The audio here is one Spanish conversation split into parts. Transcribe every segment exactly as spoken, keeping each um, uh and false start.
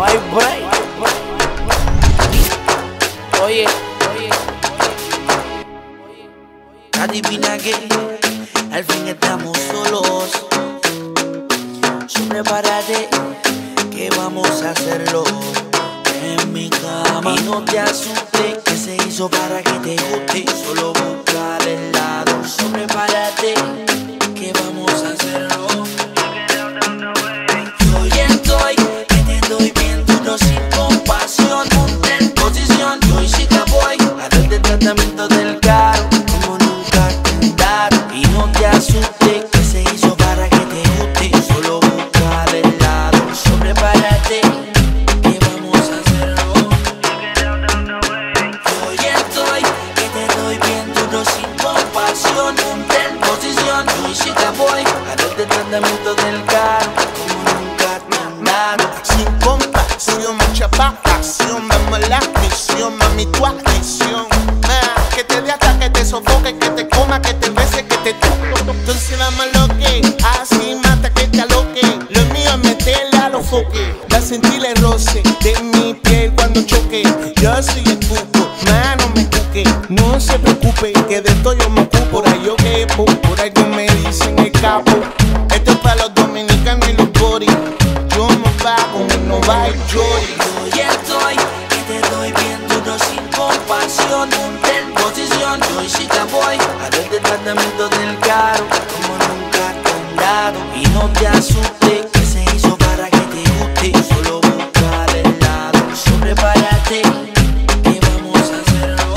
no hay break. Oye, oye, adivina que al fin estamos solos. So prepárate que vamos a hacerlo en mi cama. Y no te asustes que se hizo para que te guste. Solo busca el lado. So prepárate que vamos a hacerlo. Yo ya estoy, que te doy bien duro sin compasión. Ponte en posición, yo y chica voy a darte tratamiento del caro como nunca te han dado. Y no te asustes que se hizo para que te guste. Solo busca el lado. So prepárate que vamos a hacerlo. Yo ya estoy, que te doy bien duro sin compasión. Ponte en posición, yo y chica voy a darte tratamiento del caro como nunca te han dado. Sin compasión, mucha pasión, dame la misión, mami, tu adicción. Ah, que te dé hasta que te sofoque, que te coma, que te bese, que te toque. Entonces dame lo que, así mata que te aloque. Lo mío es meterle a los foques, da sentir el roce de mi piel cuando choque. Yo soy el cuco, mano me cuque. No se preocupe, que de esto yo me ocupo. Por ahí yo quepo, por ahí yo me dicen el capo. Esto es para los dominicanos y los boris. Yo no pago, no va y llori. Yo ya estoy, que te doy bien duro sin compasión. Ponte en posición, yo y chica voy a darte tratamiento del caro como nunca te han dado. Y no te asustes que se hizo para que te guste. Solo busca el lado. So prepárate que vamos a hacerlo.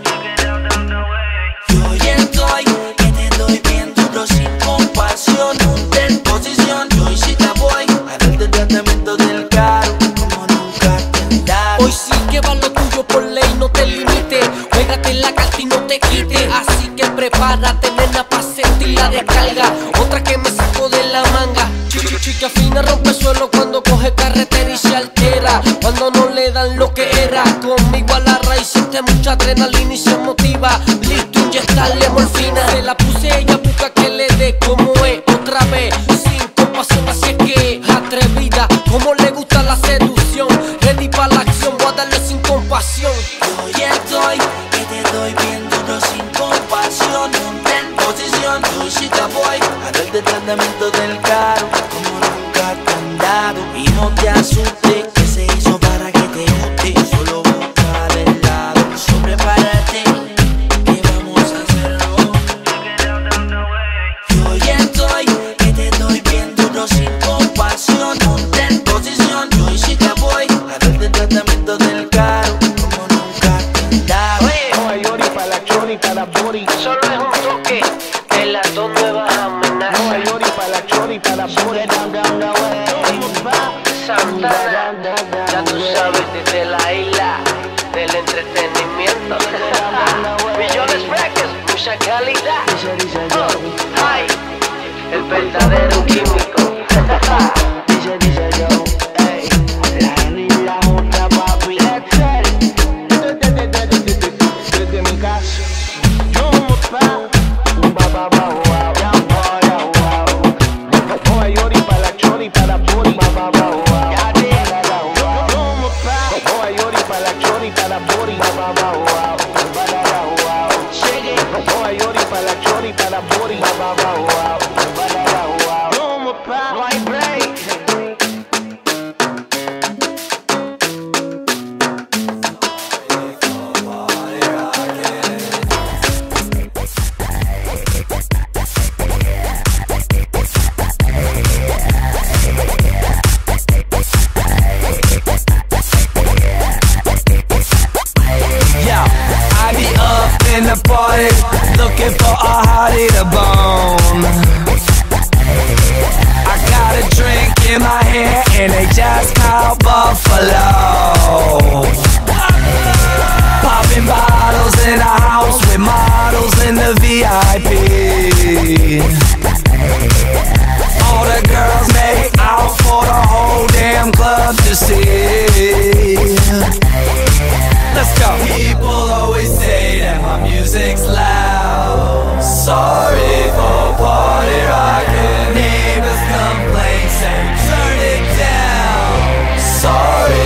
Yo ya estoy, que te doy bien duro sin compasión. Ponte en posición, yo y chica voy a darte tratamiento del caro como nunca te han dado. Hoy sí que va lo tuyo por ley, no te limites. Juégate la carta y no te quites. Así que prepárate, nena, pa' sentir la descarga. Otra que me saco de la manga. Chica, chica fina rompe suelo cuando coge carretera y se altera. Cuando no le dan lo que era. Conmigo a la raíz siente mucha adrenalina y se motiva. Listo, inyectarle morfina. Se la puse, ella busca que le dé como es. Otra vez, sin compasión, así es que es atrevida. Como le gusta la seducción. Ready pa' la acción, voy a darle sin compasión. Yo ya estoy, que te doy bien duro sin compasión. Ponte en posición, yo y chica voy a darte tratamiento del caro como nunca te han dado. Y no te asustes que se hizo para que te guste. Solo busca el lado. So prepárate que vamos a hacerlo. Yo ya estoy, que te doy bien duro sin compasión. Ponte en posición, yo y chica voy a darte tratamiento del caro como nunca te han dado. Nueva York para la chori, para la bori. Solo es un toque de las dos nuevas amenazas. Nueva York para la chori, para la bori. Santana, ya tú sabes, desde la isla del entretenimiento. Millones Records, mucha calidad. Oh, ay, el verdadero químico. Dice, dice yo, ey, la niña junta, papi. Desde mi casa, yo me pa, un ba ba ba wow, ya wow, ya wow. Nueva York para la chori, para la bori, ba ba ba wow. Yo me pa, Nueva York para la chori, para la bori, ba ba ba wow, ba ba ba wow. Nueva York para la chori, para la bori, ba ba ba wow, ba ba ba wow. Yo me pa, no hay break. In the party, looking for a hottie to bone. I got a drink in my hand and they just called Buffalo. Popping bottles in a house with models in the V I P. All the girls make out for the whole damn club to see. Let's go. People always say that my music's loud. Sorry for party rocking. Neighbors complain, say turn it down. Sorry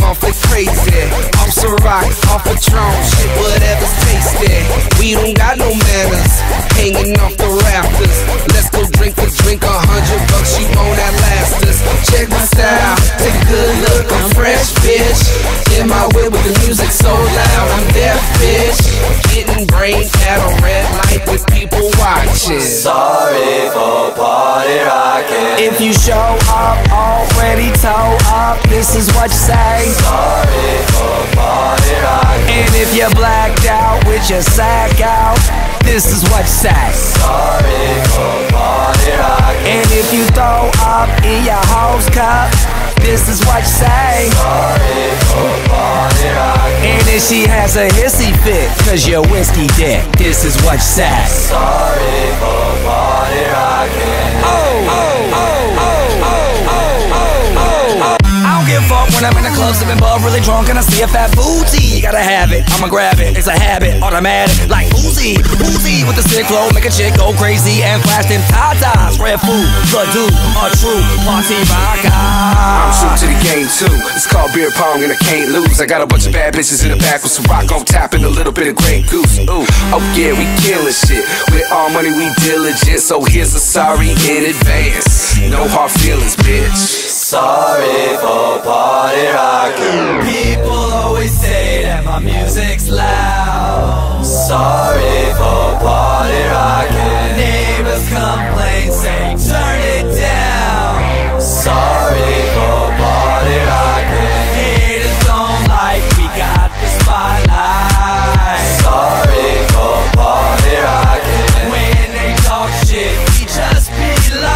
off like crazy. Off some rock, off a Patron, shit, whatever's tasty. We don't got no manners, hanging off the rafters. Let's go drink a drink, a hundred bucks, you won't outlast us. Check my style, take a good look, I'm fresh, bitch. In my whip with the music so loud, I'm deaf, bitch. Getting brain at a red light with people watching. Sorry for party rocking. If you show up already toe up, this is what you say. Sorry for party rocking. And if you're blacked out with your sack out, this is what you say. Sorry for party rocking. And if you throw up in your hose cup, this is what you say. Sorry for party rocking. And if she has a hissy fit, cause you're whiskey dick, this is what you say. Sorry for party rocking. Oh, oh, oh, oh, oh, oh, oh, oh. I don't give a fuck when I'm in the club sipping bub, really drunk, and I see a fat booty. You gotta have it, I'ma grab it, it's a habit, automatic, like Uzi. Uzi with the sick flow, make a chick go crazy and flash them tatas. Red food, the dude, a true party rocker. I'm true to the game too. It's called beer pong and I can't lose. I got a bunch of bad bitches in the back with some rock on top and a little bit of Grey Goose. Ooh, oh yeah, we killing shit. With all money we diligent, so here's a sorry in advance. No hard feelings, bitch. Sorry for party rocking. People always say that my music's loud. Sorry for party rocking. Neighbors complain, say turn it down. Sorry for party rocking. Haters don't like we got the spotlight. Sorry for party rocking. When they talk shit, we just be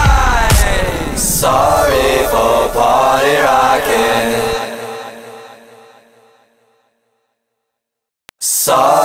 lying. Sorry for party rocking. Sorry.